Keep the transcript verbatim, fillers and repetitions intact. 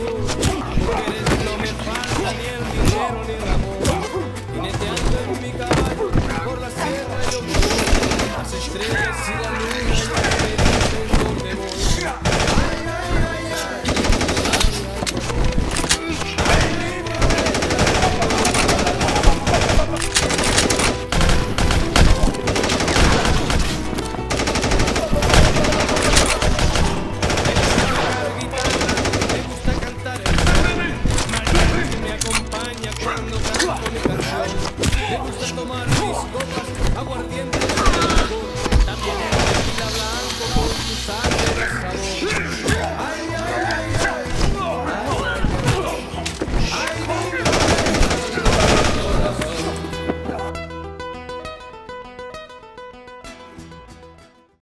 no me falta ni el dinero ni el amor. Jineteando en mi caballo por la sierra yo voy. Las estrellas y la luna ya me dicen dónde voy. Cuando